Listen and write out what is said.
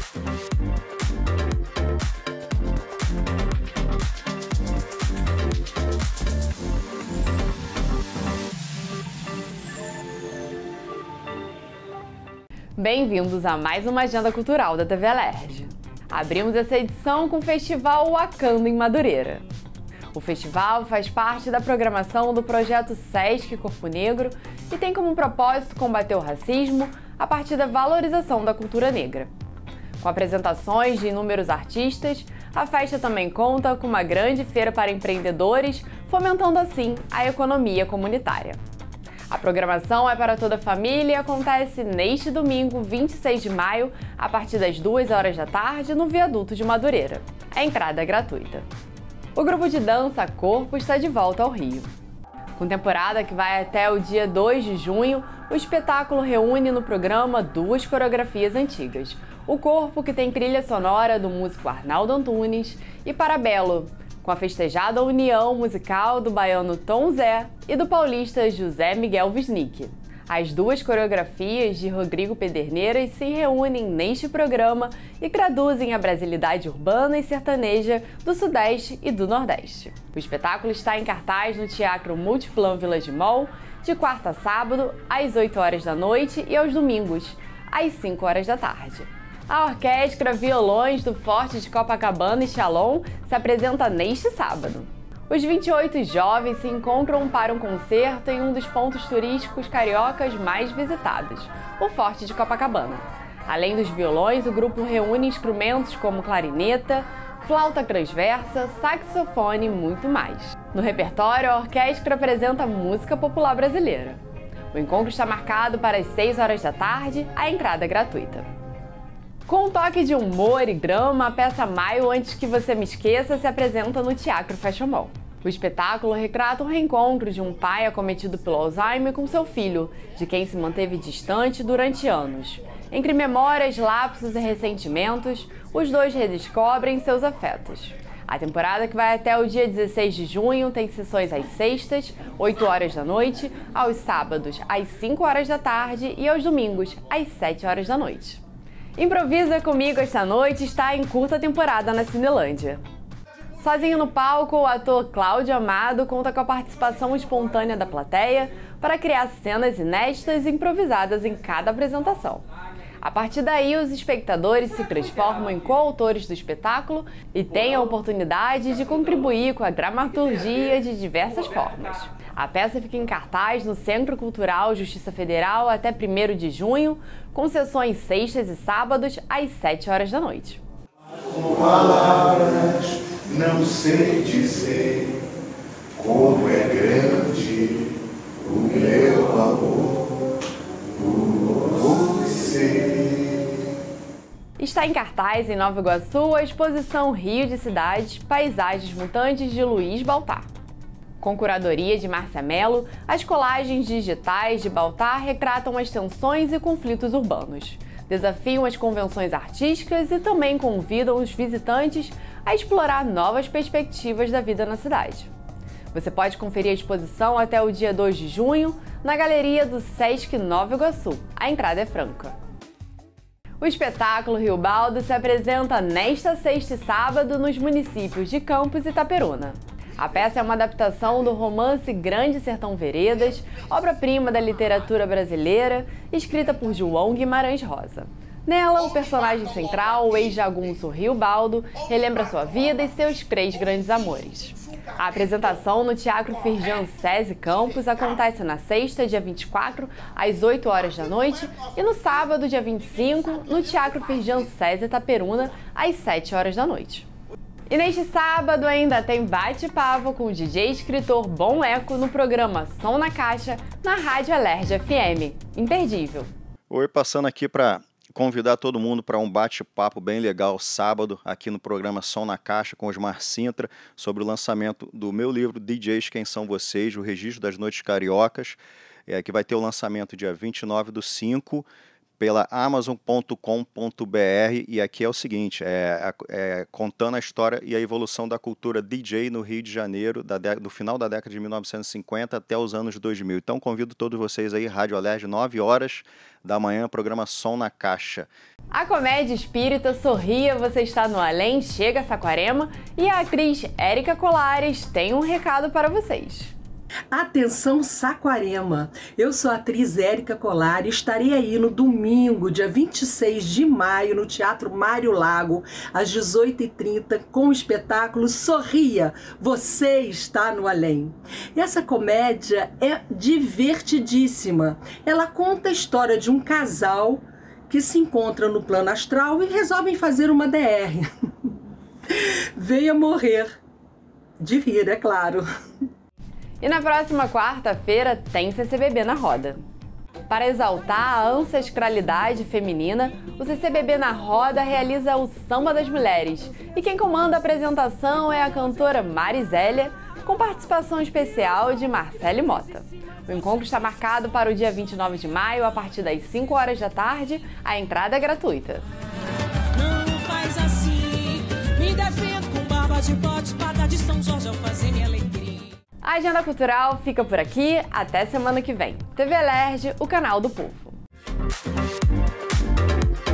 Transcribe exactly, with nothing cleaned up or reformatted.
Bem-vindos a mais uma agenda cultural da T V Alerj. Abrimos essa edição com o Festival Wakanda em Madureira. O festival faz parte da programação do projeto Sesc Corpo Negro e tem como propósito combater o racismo a partir da valorização da cultura negra. Com apresentações de inúmeros artistas, a festa também conta com uma grande feira para empreendedores, fomentando assim a economia comunitária. A programação é para toda a família e acontece neste domingo, vinte e seis de maio, a partir das duas horas da tarde, no Viaduto de Madureira. A entrada é gratuita. O grupo de dança Corpo está de volta ao Rio. Com temporada que vai até o dia dois de junho, o espetáculo reúne no programa duas coreografias antigas. O Corpo, que tem trilha sonora do músico Arnaldo Antunes, e Parabelo, com a festejada união musical do baiano Tom Zé e do paulista José Miguel Wisnik. As duas coreografias de Rodrigo Pederneiras se reúnem neste programa e traduzem a brasilidade urbana e sertaneja do Sudeste e do Nordeste. O espetáculo está em cartaz no Teatro Multiplan Village Mall, de quarta a sábado, às oito horas da noite e aos domingos, às cinco horas da tarde. A Orquestra Violões do Forte de Copacabana e Shalom se apresenta neste sábado. Os vinte e oito jovens se encontram para um concerto em um dos pontos turísticos cariocas mais visitados, o Forte de Copacabana. Além dos violões, o grupo reúne instrumentos como clarineta, flauta transversa, saxofone e muito mais. No repertório, a orquestra apresenta música popular brasileira. O encontro está marcado para as seis horas da tarde, a entrada é gratuita. Com um toque de humor e drama, a peça Maio Antes Que Você Me Esqueça se apresenta no Teatro Fashion Mall. O espetáculo retrata o reencontro de um pai acometido pelo Alzheimer com seu filho, de quem se manteve distante durante anos. Entre memórias, lapsos e ressentimentos, os dois redescobrem seus afetos. A temporada, que vai até o dia dezesseis de junho, tem sessões às sextas, oito horas da noite, aos sábados, às cinco horas da tarde e aos domingos, às sete horas da noite. Improvisa Comigo esta noite está em curta temporada na Cinelândia. Sozinho no palco, o ator Cláudio Amado conta com a participação espontânea da plateia para criar cenas inéditas e improvisadas em cada apresentação. A partir daí, os espectadores se transformam em coautores do espetáculo e têm a oportunidade de contribuir com a dramaturgia de diversas formas. A peça fica em cartaz no Centro Cultural Justiça Federal até primeiro de junho, com sessões sextas e sábados às sete horas da noite. Com palavras não sei dizer como é grande o meu amor por você. Está em cartaz em Nova Iguaçu a exposição Rio de Cidades, Paisagens Mutantes de Luiz Baltar. Com curadoria de Márcia Mello, as colagens digitais de Baltar retratam as tensões e conflitos urbanos, desafiam as convenções artísticas e também convidam os visitantes a explorar novas perspectivas da vida na cidade. Você pode conferir a exposição até o dia dois de junho na Galeria do Sesc Nova Iguaçu. A entrada é franca. O espetáculo Rio Baldo se apresenta nesta sexta e sábado nos municípios de Campos e Itaperuna. A peça é uma adaptação do romance Grande Sertão Veredas, obra-prima da literatura brasileira, escrita por João Guimarães Rosa. Nela, o personagem central, o ex-jagunço Rio Baldo, relembra sua vida e seus três grandes amores. A apresentação no Teatro Firjan Sesi Campos acontece na sexta, dia vinte e quatro, às oito horas da noite, e no sábado, dia vinte e cinco, no Teatro Firjan Sesi Itaperuna, às sete horas da noite. E neste sábado ainda tem bate-papo com o D J e escritor Bom Eco no programa Som na Caixa, na Rádio Alerj F M. Imperdível. Oi, passando aqui para convidar todo mundo para um bate-papo bem legal sábado aqui no programa Som na Caixa com Osmar Sintra sobre o lançamento do meu livro D Js Quem São Vocês, o Registro das Noites Cariocas, é, que vai ter o lançamento dia vinte e nove do cinco, pela amazon ponto com ponto br, e aqui é o seguinte, é, é, contando a história e a evolução da cultura D J no Rio de Janeiro, da do final da década de mil novecentos e cinquenta até os anos dois mil. Então convido todos vocês aí, Rádio Alerj, nove horas da manhã, programa Som na Caixa. A comédia espírita Sorria, Você Está no Além chega a Saquarema e a atriz Érica Colares tem um recado para vocês. Atenção Saquarema, eu sou a atriz Érica Colares, estarei aí no domingo, dia vinte e seis de maio, no Teatro Mário Lago, às dezoito e trinta, com o espetáculo Sorria, Você Está no Além. Essa comédia é divertidíssima, ela conta a história de um casal que se encontra no plano astral e resolvem fazer uma D R. Venha morrer, de rir, é claro. E na próxima quarta-feira tem C C B B na Roda. Para exaltar a ancestralidade feminina, o C C B B na Roda realiza o Samba das Mulheres. E quem comanda a apresentação é a cantora Marizélia, com participação especial de Marcele Mota. O encontro está marcado para o dia vinte e nove de maio, a partir das cinco horas da tarde. A entrada é gratuita. Não faz assim, me defendo com barba de bode, espada de São Jorge ao fazer minha alegria. A Agenda Cultural fica por aqui, até semana que vem. T V Alerj, o canal do povo.